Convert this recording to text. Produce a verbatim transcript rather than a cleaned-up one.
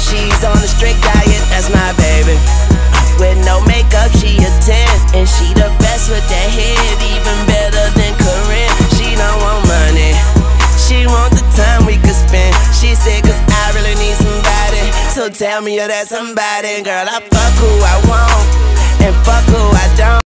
She's on a strict diet, that's my baby. With no makeup, she a ten, and she the best with that head, even better than Corinne. She don't want money, she want the time we could spend. She said, cause I really need somebody, so tell me you're that somebody. Girl, I fuck who I want, and fuck who I don't.